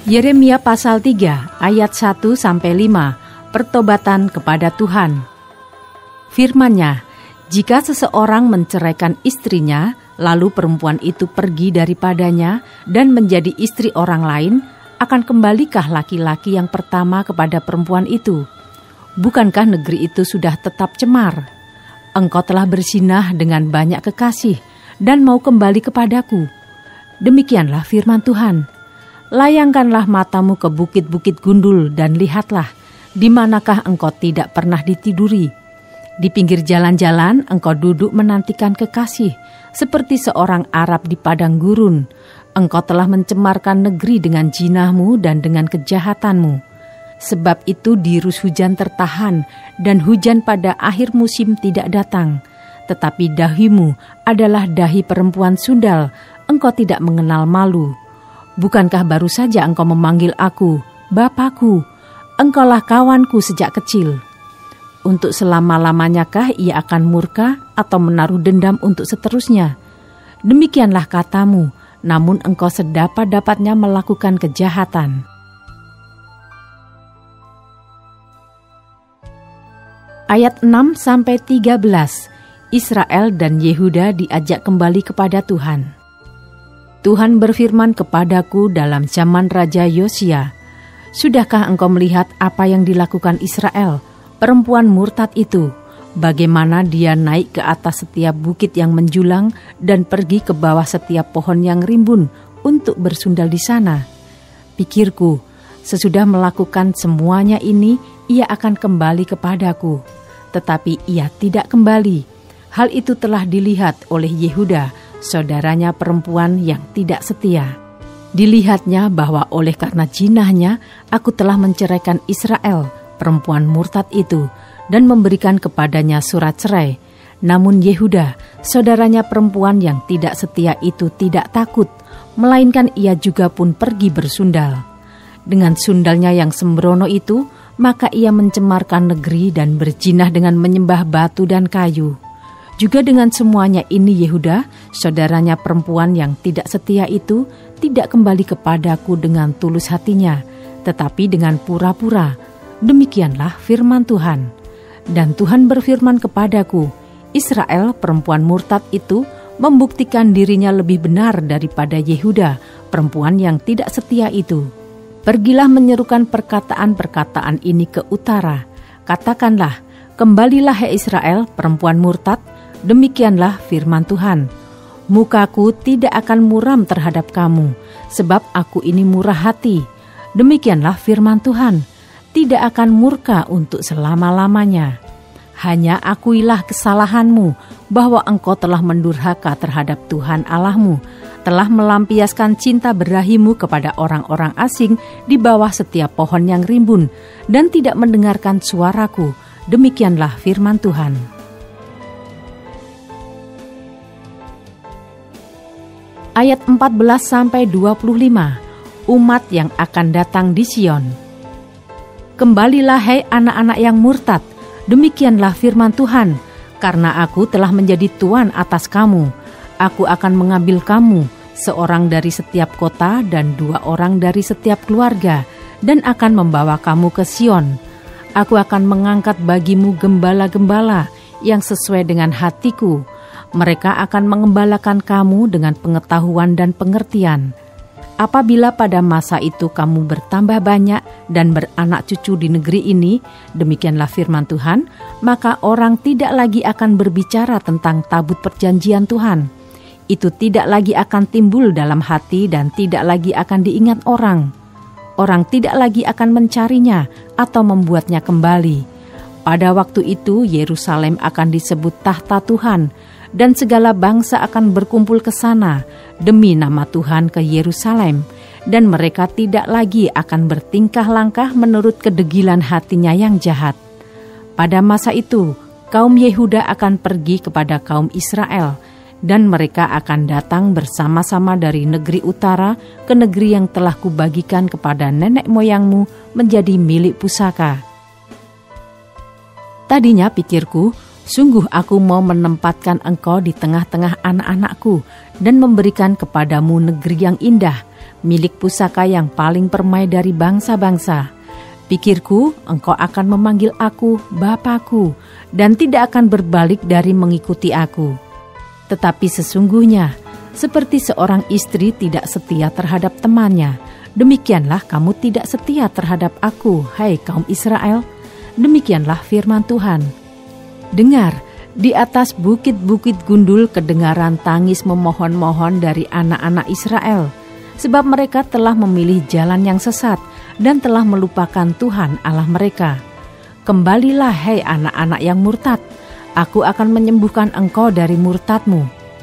Yeremia pasal 3 ayat 1-5, pertobatan kepada Tuhan. Firman-Nya, jika seseorang menceraikan istrinya, lalu perempuan itu pergi daripadanya dan menjadi istri orang lain, akan kembalikah laki-laki yang pertama kepada perempuan itu? Bukankah negeri itu sudah tetap cemar? Engkau telah berzinah dengan banyak kekasih dan mau kembali kepadaku. Demikianlah firman Tuhan. Layangkanlah matamu ke bukit-bukit gundul dan lihatlah, di manakah engkau tidak pernah ditiduri. Di pinggir jalan-jalan engkau duduk menantikan kekasih, seperti seorang Arab di padang gurun. Engkau telah mencemarkan negeri dengan jinahmu dan dengan kejahatanmu. Sebab itu dirus hujan tertahan, dan hujan pada akhir musim tidak datang. Tetapi dahimu adalah dahi perempuan sundal, engkau tidak mengenal malu. Bukankah baru saja engkau memanggil aku, Bapakku, engkaulah kawanku sejak kecil. Untuk selama-lamanyakah ia akan murka atau menaruh dendam untuk seterusnya? Demikianlah katamu, namun engkau sedapat-dapatnya melakukan kejahatan. Ayat 6-13, Israel dan Yehuda diajak kembali kepada Tuhan. Tuhan berfirman kepadaku dalam zaman Raja Yosia, sudahkah engkau melihat apa yang dilakukan Israel, perempuan murtad itu, bagaimana dia naik ke atas setiap bukit yang menjulang dan pergi ke bawah setiap pohon yang rimbun untuk bersundal di sana? Pikirku, sesudah melakukan semuanya ini, ia akan kembali kepadaku. Tetapi ia tidak kembali. Hal itu telah dilihat oleh Yehuda, saudaranya perempuan yang tidak setia. Dilihatnya bahwa oleh karena jinahnya, aku telah menceraikan Israel, perempuan murtad itu, dan memberikan kepadanya surat cerai. Namun Yehuda, saudaranya perempuan yang tidak setia itu tidak takut, melainkan ia juga pun pergi bersundal. Dengan sundalnya yang sembrono itu, maka ia mencemarkan negeri dan berjinah dengan menyembah batu dan kayu. Juga dengan semuanya ini Yehuda, saudaranya perempuan yang tidak setia itu, tidak kembali kepadaku dengan tulus hatinya, tetapi dengan pura-pura. Demikianlah firman Tuhan. Dan Tuhan berfirman kepadaku, Israel, perempuan murtad itu, membuktikan dirinya lebih benar daripada Yehuda, perempuan yang tidak setia itu. Pergilah menyerukan perkataan-perkataan ini ke utara. Katakanlah, kembalilah hai Israel, perempuan murtad, demikianlah firman Tuhan. Mukaku tidak akan muram terhadap kamu, sebab aku ini murah hati. Demikianlah firman Tuhan. Tidak akan murka untuk selama-lamanya. Hanya akuilah kesalahanmu, bahwa engkau telah mendurhaka terhadap Tuhan Allahmu, telah melampiaskan cinta berahimu kepada orang-orang asing di bawah setiap pohon yang rimbun, dan tidak mendengarkan suaraku. Demikianlah firman Tuhan. Ayat 14-25, umat yang akan datang di Sion. Kembalilah hai anak-anak yang murtad, demikianlah firman Tuhan, karena aku telah menjadi tuan atas kamu. Aku akan mengambil kamu, seorang dari setiap kota dan 2 orang dari setiap keluarga, dan akan membawa kamu ke Sion. Aku akan mengangkat bagimu gembala-gembala yang sesuai dengan hatiku. Mereka akan mengembalakan kamu dengan pengetahuan dan pengertian. Apabila pada masa itu kamu bertambah banyak dan beranak cucu di negeri ini, demikianlah firman Tuhan, maka orang tidak lagi akan berbicara tentang tabut perjanjian Tuhan. Itu tidak lagi akan timbul dalam hati dan tidak lagi akan diingat orang. Orang tidak lagi akan mencarinya atau membuatnya kembali. Pada waktu itu Yerusalem akan disebut tahta Tuhan, dan segala bangsa akan berkumpul ke sana demi nama Tuhan ke Yerusalem, dan mereka tidak lagi akan bertingkah langkah menurut kedegilan hatinya yang jahat. Pada masa itu, kaum Yehuda akan pergi kepada kaum Israel, dan mereka akan datang bersama-sama dari negeri utara ke negeri yang telah kubagikan kepada nenek moyangmu menjadi milik pusaka. Tadinya pikirku, sungguh aku mau menempatkan engkau di tengah-tengah anak-anakku dan memberikan kepadamu negeri yang indah, milik pusaka yang paling permai dari bangsa-bangsa. Pikirku, engkau akan memanggil aku Bapakku, dan tidak akan berbalik dari mengikuti aku. Tetapi sesungguhnya, seperti seorang istri tidak setia terhadap temannya, demikianlah kamu tidak setia terhadap aku, hai kaum Israel. Demikianlah firman Tuhan. Dengar, di atas bukit-bukit gundul kedengaran tangis memohon-mohon dari anak-anak Israel, sebab mereka telah memilih jalan yang sesat dan telah melupakan Tuhan Allah mereka. Kembalilah, hai anak-anak yang murtad, aku akan menyembuhkan engkau dari murtadmu.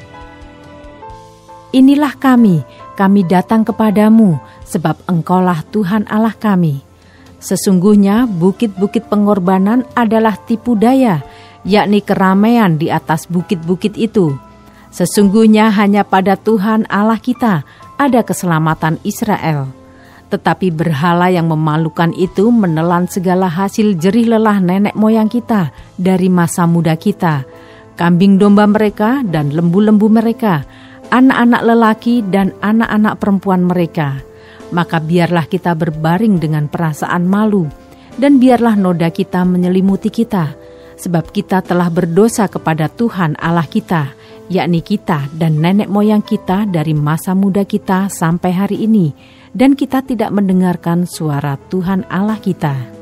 Inilah kami datang kepadamu, sebab engkaulah Tuhan Allah kami. Sesungguhnya bukit-bukit pengorbanan adalah tipu daya, yakni keramaian di atas bukit-bukit itu. Sesungguhnya hanya pada Tuhan Allah kita ada keselamatan Israel. Tetapi berhala yang memalukan itu menelan segala hasil jerih lelah nenek moyang kita dari masa muda kita, kambing domba mereka dan lembu-lembu mereka, anak-anak lelaki dan anak-anak perempuan mereka. Maka biarlah kita berbaring dengan perasaan malu, dan biarlah noda kita menyelimuti kita, sebab kita telah berdosa kepada Tuhan Allah kita, yakni kita dan nenek moyang kita dari masa muda kita sampai hari ini, dan kita tidak mendengarkan suara Tuhan Allah kita.